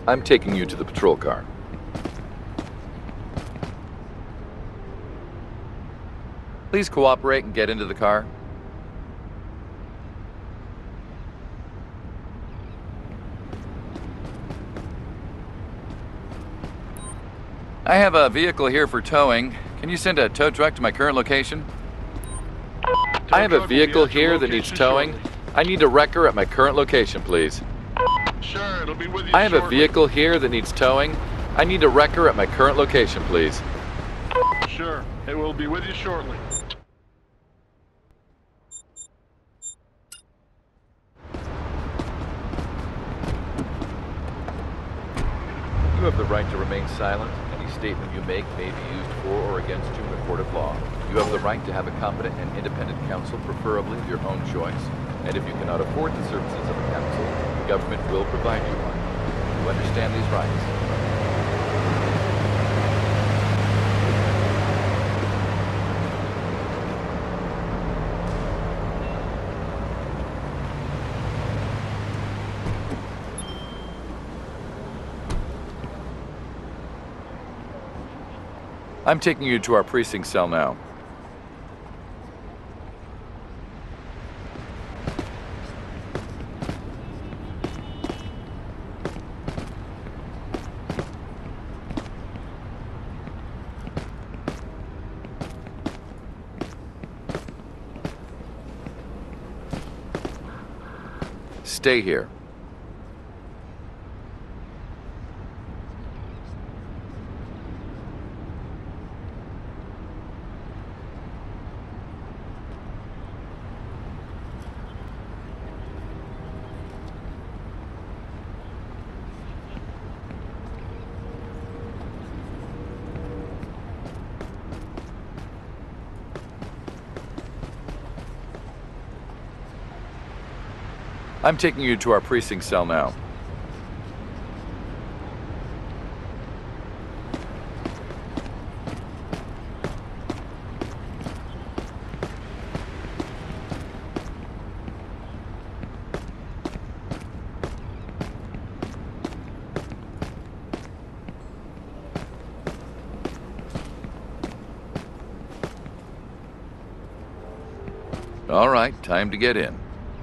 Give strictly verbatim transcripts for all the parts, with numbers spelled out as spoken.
I'm taking you to the patrol car. Please cooperate and get into the car. I have a vehicle here for towing. Can you send a tow truck to my current location? I have a vehicle here that needs towing. Shortly. I need a wrecker at my current location, please. Sure, it'll be with you I have a shortly. vehicle here that needs towing. I need a wrecker at my current location, please. Sure, it will be with you shortly. You have the right to remain silent. Any statement you make may be used for or against you in a court of law. You have the right to have a competent and independent counsel, preferably of your own choice. And if you cannot afford the services of a counsel, the government will provide you one. Do you understand these rights? I'm taking you to our precinct cell now. Stay here. I'm taking you to our precinct cell now. All right, time to get in.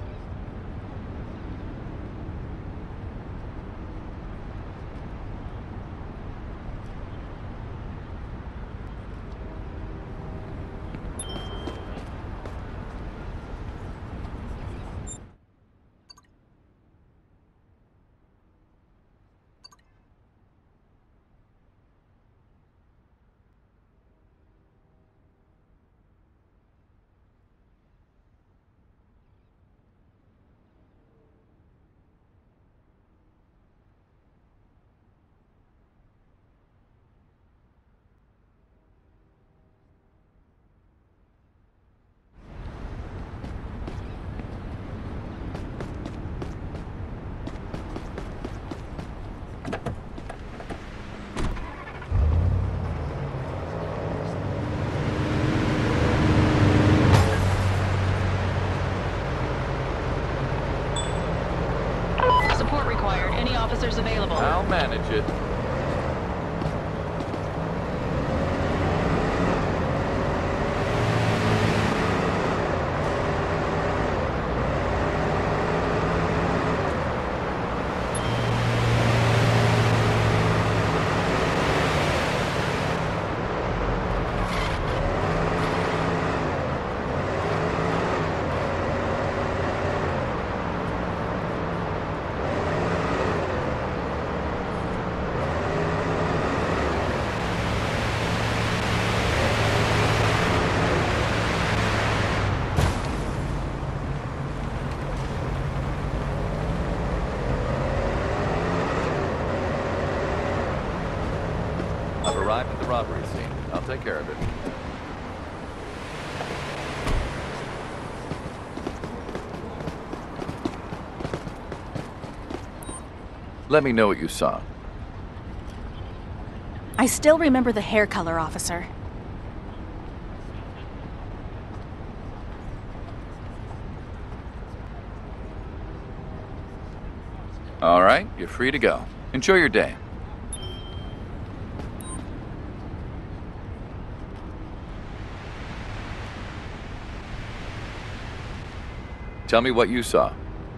Support required. Any officers available? I'll manage it. I've arrived at the robbery scene. I'll take care of it. Let me know what you saw. I still remember the hair color, officer. All right, you're free to go. Enjoy your day. Tell me what you saw.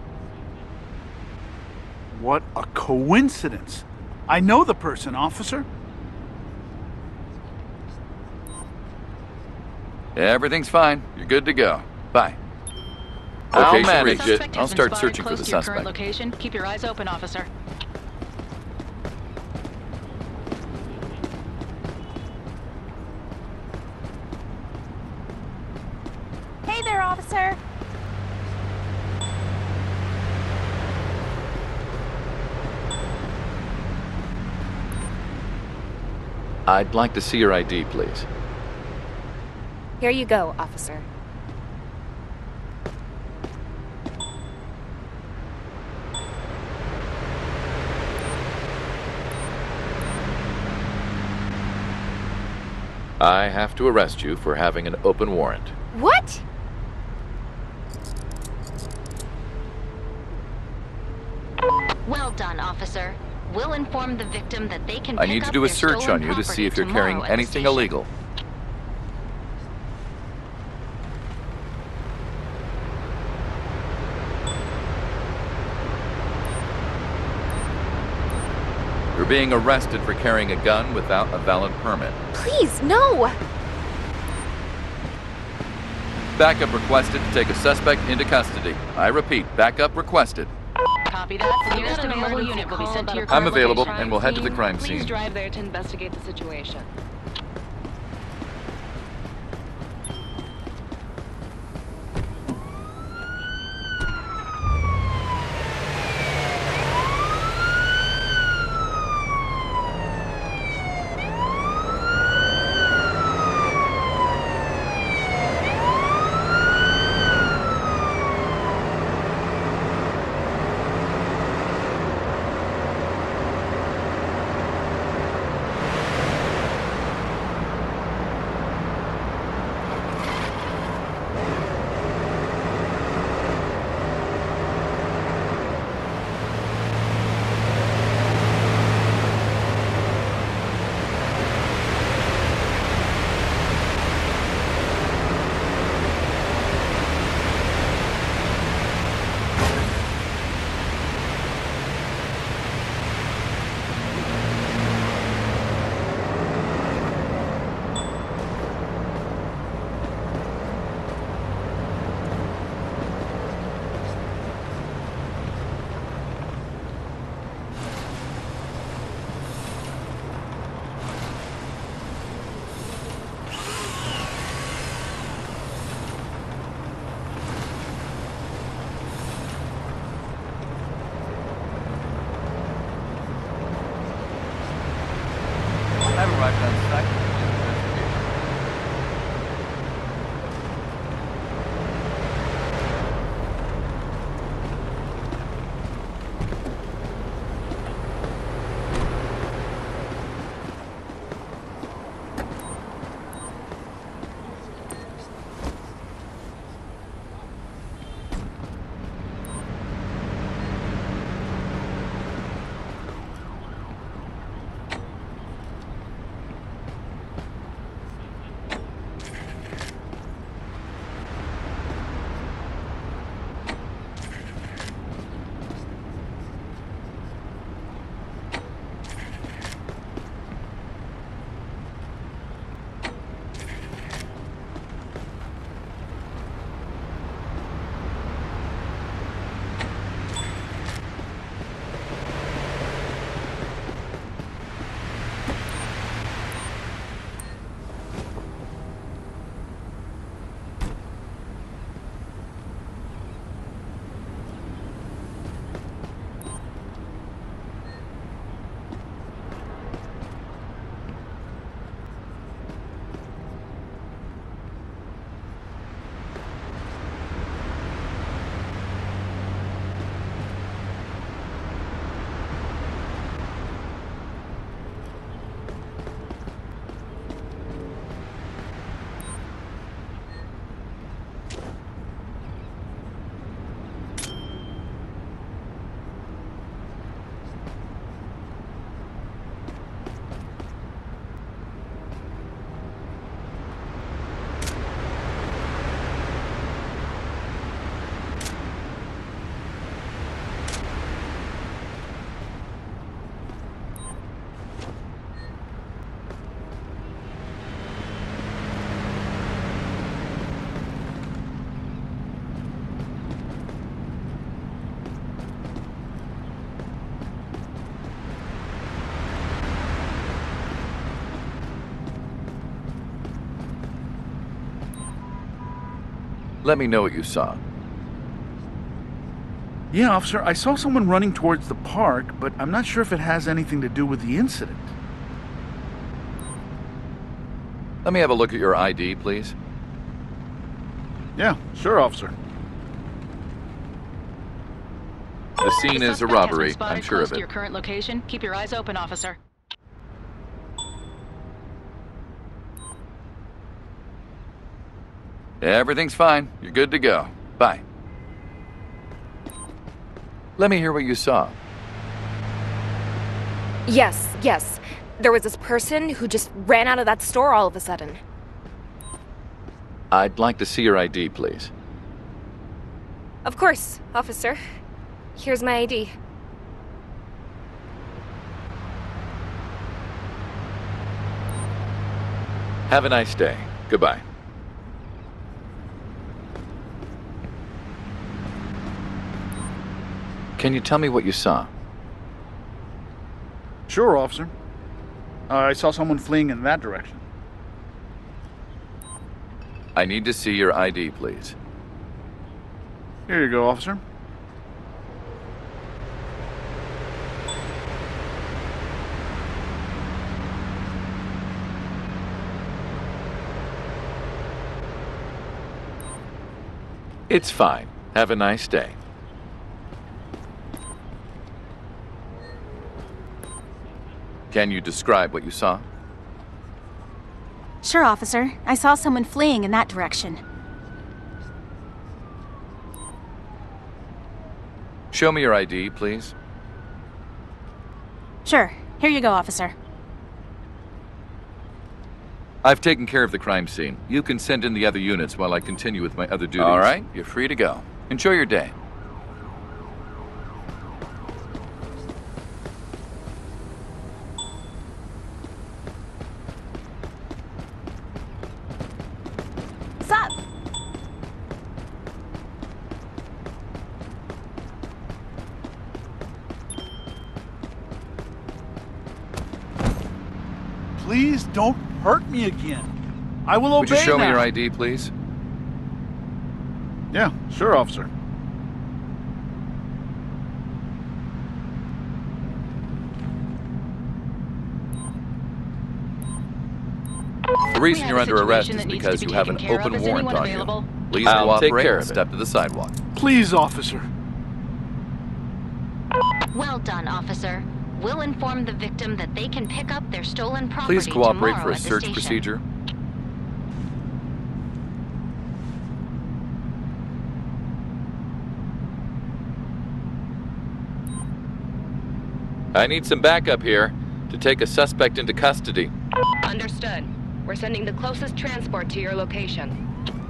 What a coincidence. I know the person, officer. Everything's fine. You're good to go. Bye. I'll Location manage reached. it. Suspect I'll has been start spotted searching for close the to your current suspect. location. Keep your eyes open, officer. Hey there, officer. I'd like to see your I D, please. Here you go, officer. I have to arrest you for having an open warrant. What? Well done, officer. We'll inform the victim that they can I pick need to up do a their search stolen on you to see property if you're tomorrow carrying at the anything station. illegal. You're being arrested for carrying a gun without a valid permit. Please, no! Backup requested to take a suspect into custody. I repeat, backup requested. Copy that. The nearest available unit will be sent to your current I'm available, location. and we'll head to the crime Please scene. drive there to investigate the situation. Let me know what you saw. Yeah, officer, I saw someone running towards the park, but I'm not sure if it has anything to do with the incident. Let me have a look at your I D, please. Yeah, sure, officer. The scene The is a suspect has been robbery, spotted I'm sure close of to it. your current location. Keep your eyes open, officer. Everything's fine. You're good to go. Bye. Let me hear what you saw. Yes, yes. There was this person who just ran out of that store all of a sudden. I'd like to see your I D, please. Of course, officer. Here's my I D. Have a nice day. Goodbye. Can you tell me what you saw? Sure, officer. Uh, I saw someone fleeing in that direction. I need to see your I D, please. Here you go, officer. It's fine. Have a nice day. Can you describe what you saw? Sure, officer. I saw someone fleeing in that direction. Show me your I D, please. Sure. Here you go, officer. I've taken care of the crime scene. You can send in the other units while I continue with my other duties. All right, you're free to go. Enjoy your day. Sup? Please don't hurt me again. I will obey Would you show now. me your I D, please? Yeah, sure, officer. The reason We you're have a under arrest situation is that needs because to be you have an taken care open of. Is warrant anyone on available? you. Please I'll cooperate take care and of of step to the sidewalk. Please, officer. Well done, officer. We'll inform the victim that they can pick up their stolen property Please cooperate tomorrow for a at the search station. procedure. I need some backup here to take a suspect into custody. Understood. We're sending the closest transport to your location.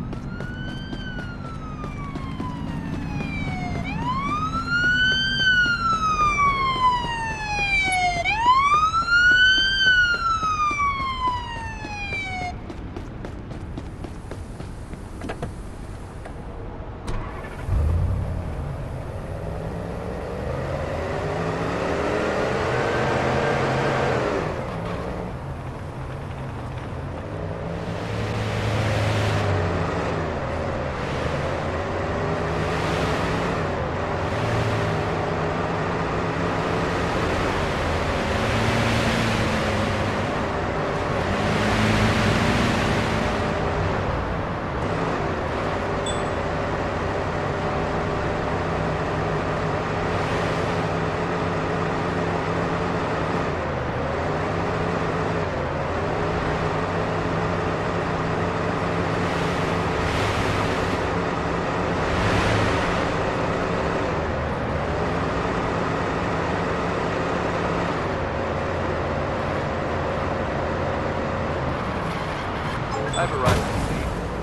I've arrived at the scene.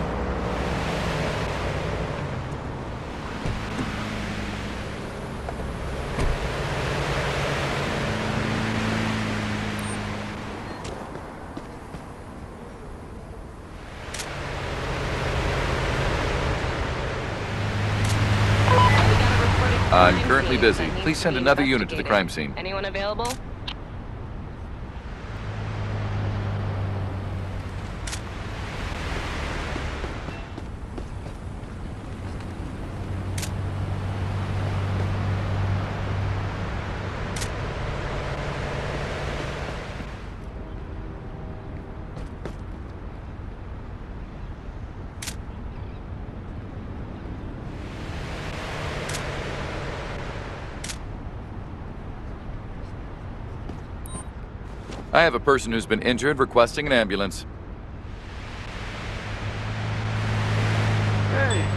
I'm currently busy. Please send another unit to the crime scene. Anyone available? I have a person who's been injured requesting an ambulance. Hey.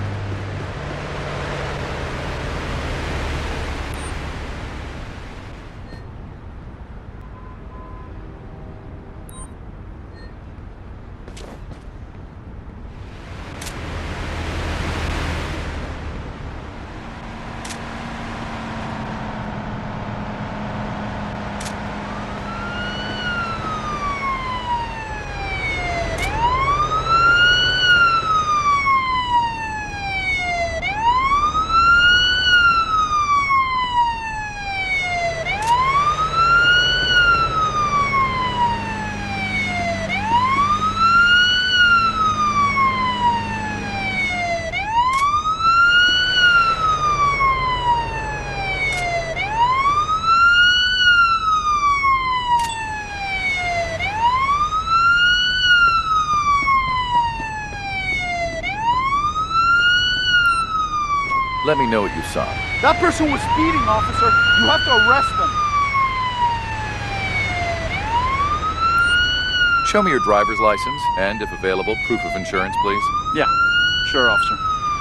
Let me know what you saw. That person was speeding, officer. You have to arrest them. Show me your driver's license and, if available, proof of insurance, please. Yeah, sure, officer.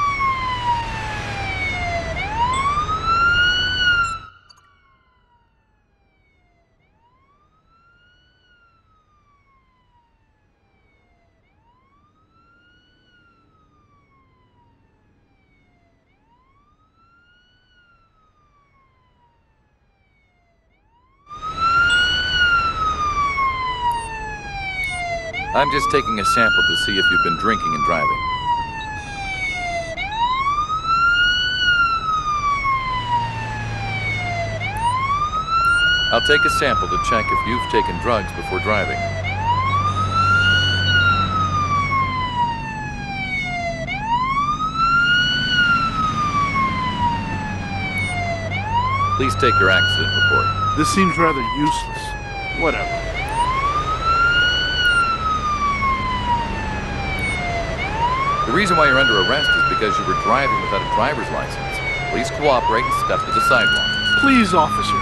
I'm just taking a sample to see if you've been drinking and driving. I'll take a sample to check if you've taken drugs before driving. Please take your accident report. This seems rather useless. Whatever. The reason why you're under arrest is because you were driving without a driver's license. Please cooperate and step to the sidewalk. Please, officer.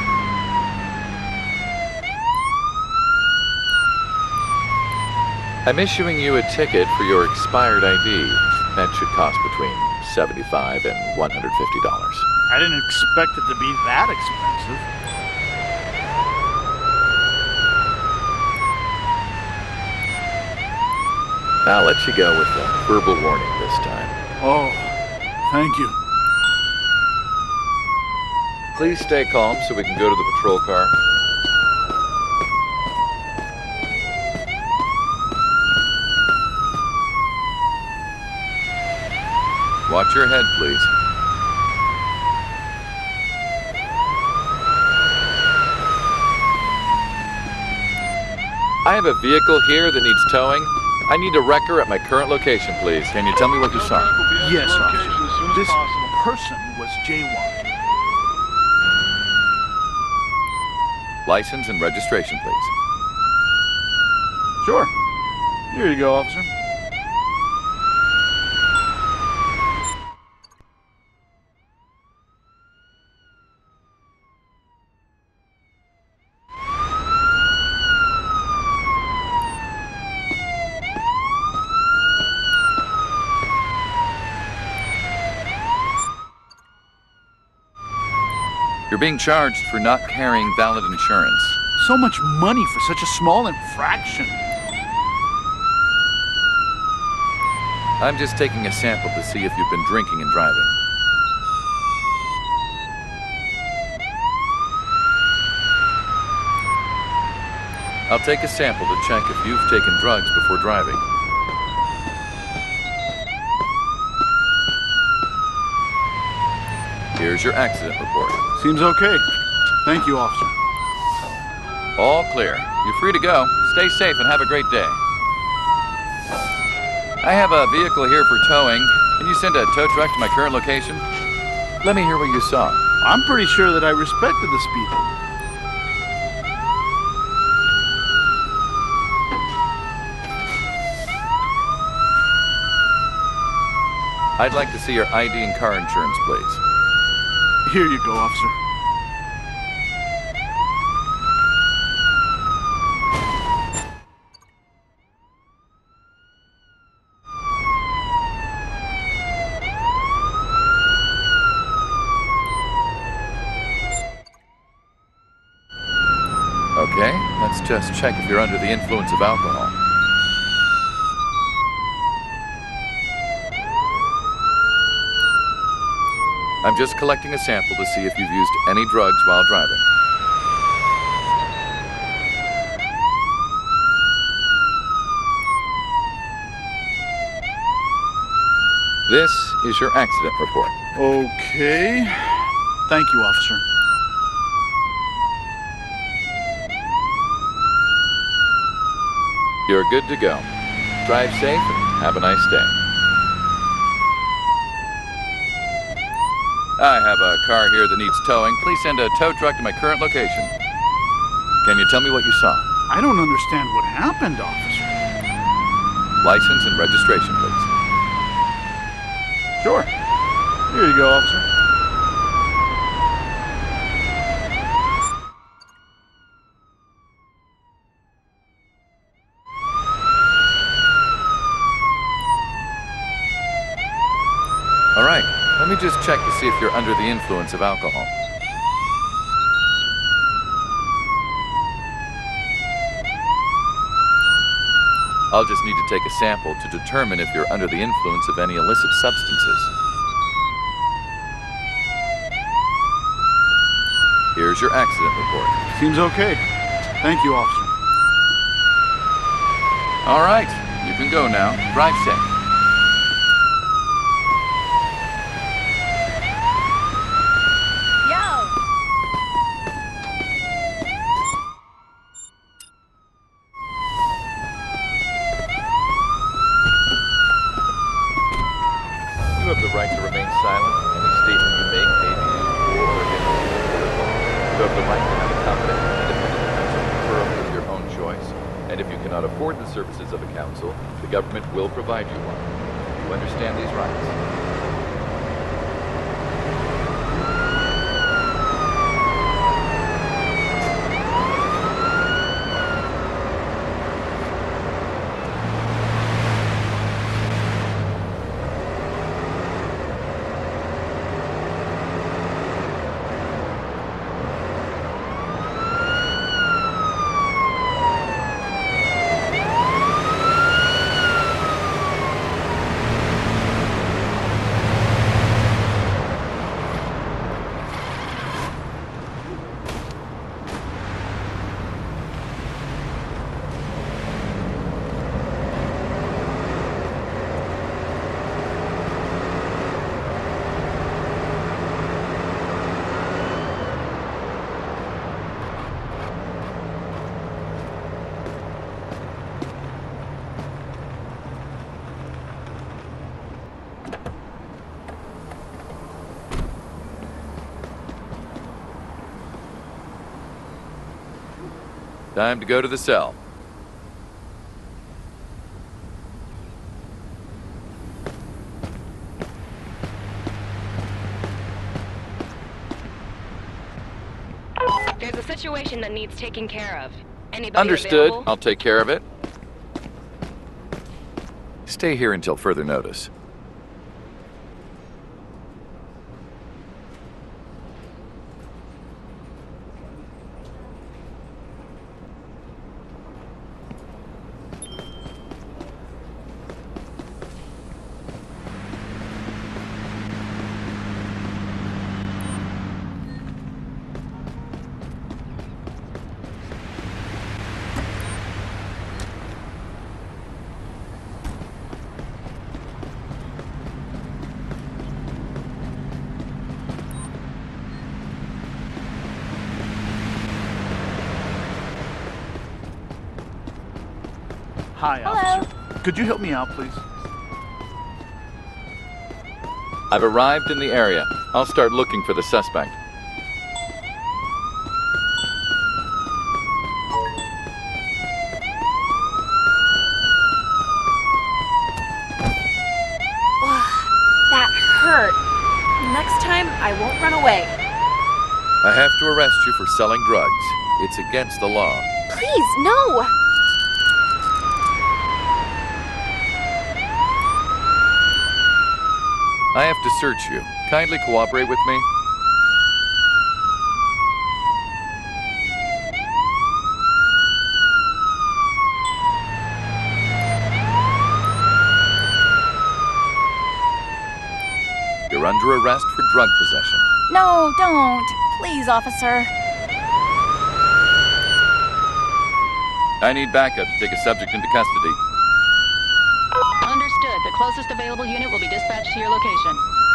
I'm issuing you a ticket for your expired I D. That should cost between seventy-five dollars and one hundred fifty dollars. I didn't expect it to be that expensive. I'll let you go with a verbal warning this time. Oh, thank you. Please stay calm so we can go to the patrol car. Watch your head, please. I have a vehicle here that needs towing. I need a wrecker at my current location, please. Can you tell me what you saw? Yes, officer. This person was jaywalking. License and registration, please. Sure. Here you go, officer. You're being charged for not carrying valid insurance. So much money for such a small infraction. I'm just taking a sample to see if you've been drinking and driving. I'll take a sample to check if you've taken drugs before driving. Here's your accident report. Seems okay. Thank you, officer. All clear. You're free to go. Stay safe and have a great day. I have a vehicle here for towing. Can you send a tow truck to my current location? Let me hear what you saw. I'm pretty sure that I respected the speed limit. I'd like to see your I D and car insurance, please. Here you go, officer. Let's just check if you're under the influence of alcohol. I'm just collecting a sample to see if you've used any drugs while driving. This is your accident report. Okay. Thank you, officer. You're good to go. Drive safe and have a nice day. I have a car here that needs towing. Please send a tow truck to my current location. Can you tell me what you saw? I don't understand what happened, officer. License and registration, please. Sure. Here you go, officer. All right, let me just check to see if you're under the influence of alcohol. I'll just need to take a sample to determine if you're under the influence of any illicit substances. Here's your accident report. Seems okay. Thank you, officer. All right, you can go now. Drive safe. You have the right to remain silent. Any statement you make may be used for or against you in court of law. You have the right to have a competent and independent counsel, preferably of your own choice. And if you cannot afford the services of a counsel, the government will provide you one. Do you understand these rights? Time to go to the cell. There's a situation that needs taking care of. Anybody Understood. available? I'll take care of it. Stay here until further notice. Hi, Hello. officer. Could you help me out, please? I've arrived in the area. I'll start looking for the suspect. That hurt. Next time, I won't run away. I have to arrest you for selling drugs. It's against the law. Please, no! I have to search you. Kindly cooperate with me. under arrest for drug possession. No, don't. Please, officer. I need backup to take a subject into custody. Understood. The closest available unit will be dispatched to your location.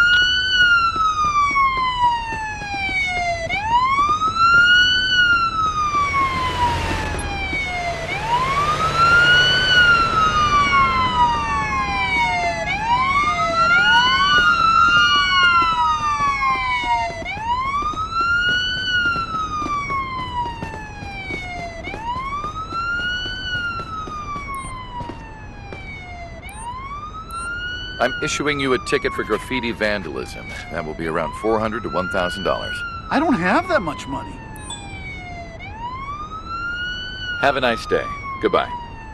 I'm issuing you a ticket for graffiti vandalism. That will be around four hundred to one thousand dollars. I don't have that much money. Have a nice day. Goodbye.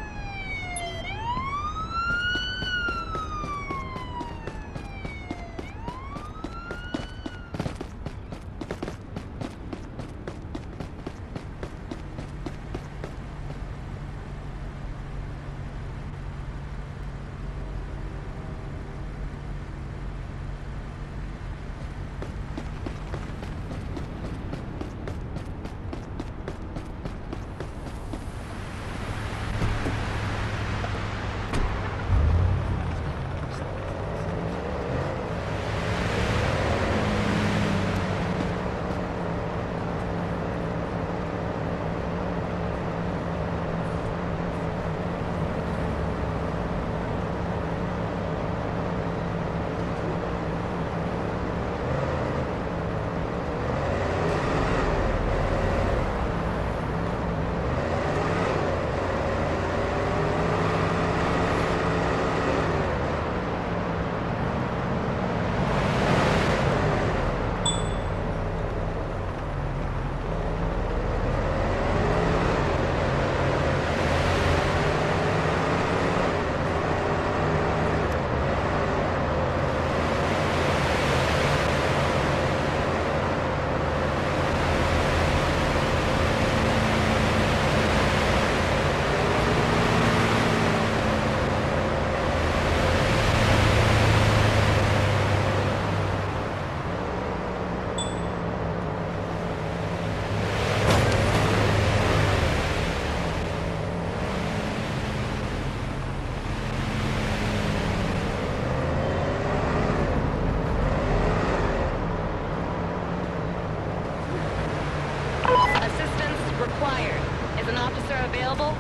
required. Is an officer available?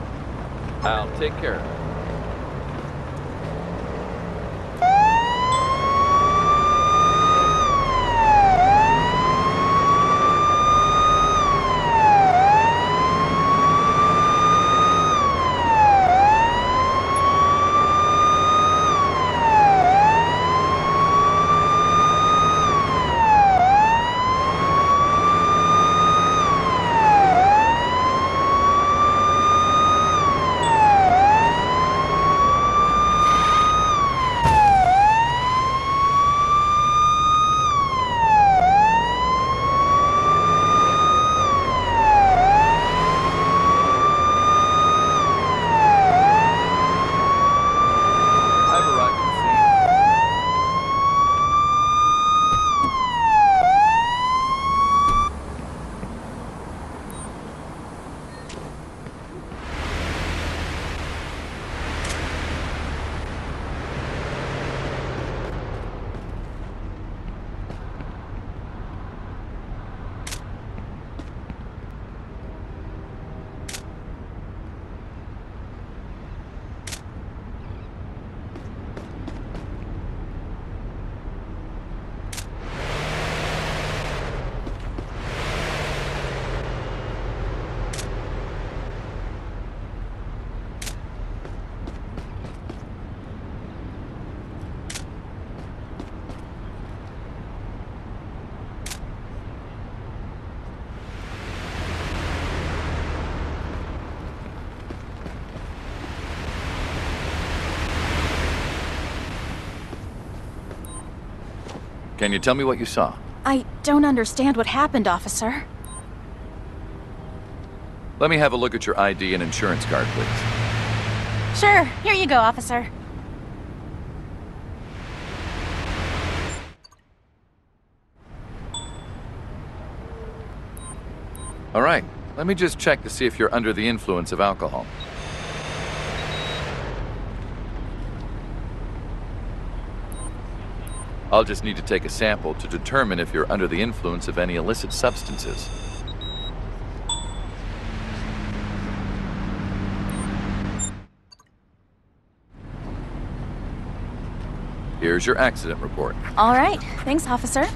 I'll take care of it. Can you tell me what you saw? I don't understand what happened, officer. Let me have a look at your I D and insurance card, please. Sure, here you go, officer. All right, let me just check to see if you're under the influence of alcohol. I'll just need to take a sample to determine if you're under the influence of any illicit substances. Here's your accident report. All right. Thanks, officer.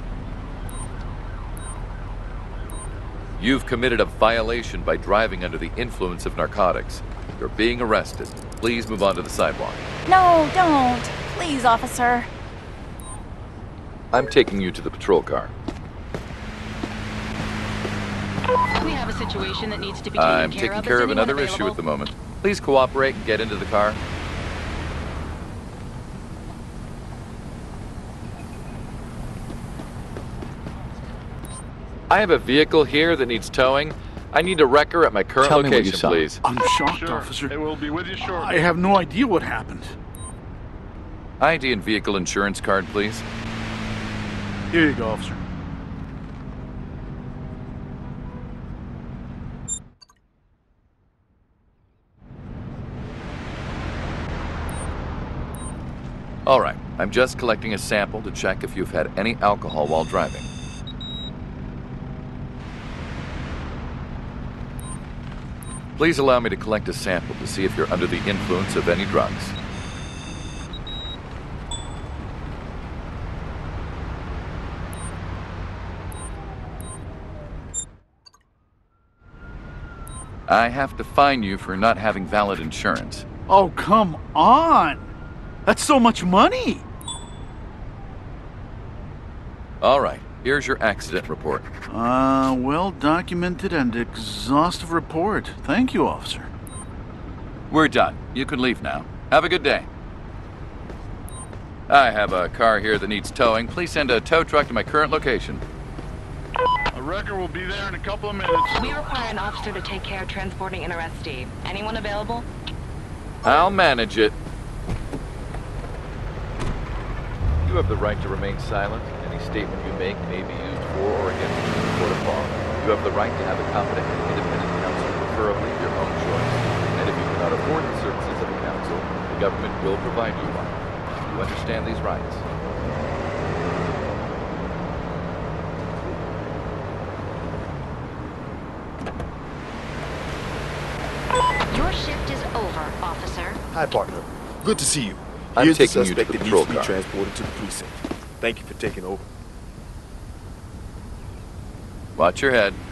You've committed a violation by driving under the influence of narcotics. You're being arrested. Please move on to the sidewalk. No, don't. Please, officer. I'm taking you to the patrol car. We have a situation that needs to be taken I'm care taking of. care Is of another anyone issue available? at the moment. Please cooperate and get into the car. I have a vehicle here that needs towing. I need a wrecker at my current Tell me what you location, saw. please. I'm shocked, Sure, officer. it will be with you shortly. I have no idea what happened. I D and vehicle insurance card, please. Here you go, officer. All right, I'm just collecting a sample to check if you've had any alcohol while driving. Please allow me to collect a sample to see if you're under the influence of any drugs. I have to fine you for not having valid insurance. Oh, come on! That's so much money! All right, here's your accident report. Uh, well documented and exhaustive report. Thank you, officer. We're done. You can leave now. Have a good day. I have a car here that needs towing. Please send a tow truck to my current location. A wrecker will be there in a couple of minutes. We require an officer to take care of transporting an arrestee. Anyone available? I'll manage it. You have the right to remain silent. Any statement you make may be used for or against you in a court of law. You have the right to have a competent and independent counsel, preferably your own choice. And if you cannot afford the services of a counsel, the government will provide you one. Do you understand these rights? Your shift is over, officer. Hi, partner. Good to see you. I'm Here's the taking you to suspect the that patrol needs to be car. transported to the precinct. Thank you for taking over. Watch your head.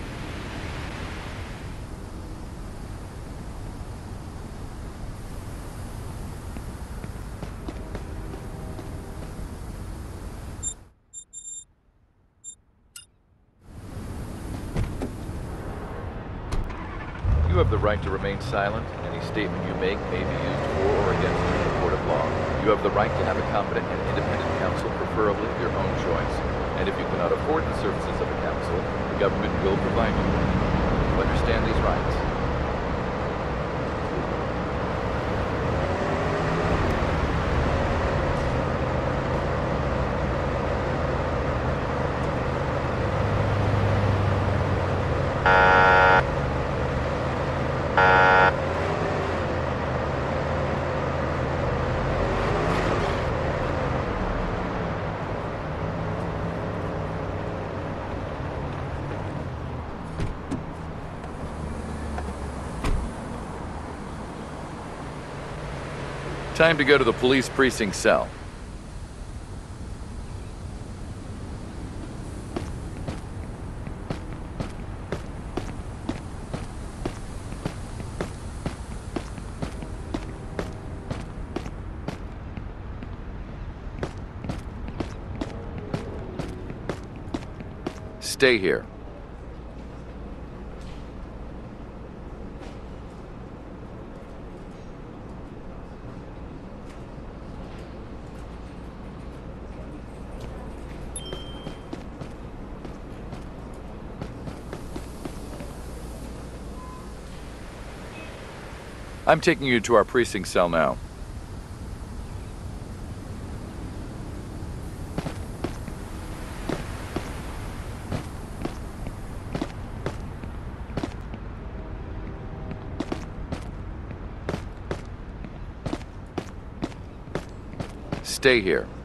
You have the right to remain silent. Any statement you make may be used for or against you in a court of law. You have the right to have a competent and independent counsel, preferably your own choice. And if you cannot afford the services of a counsel, the government will provide you one. Do you understand these rights? Time to go to the police precinct cell. Stay here. I'm taking you to our precinct cell now. stay here.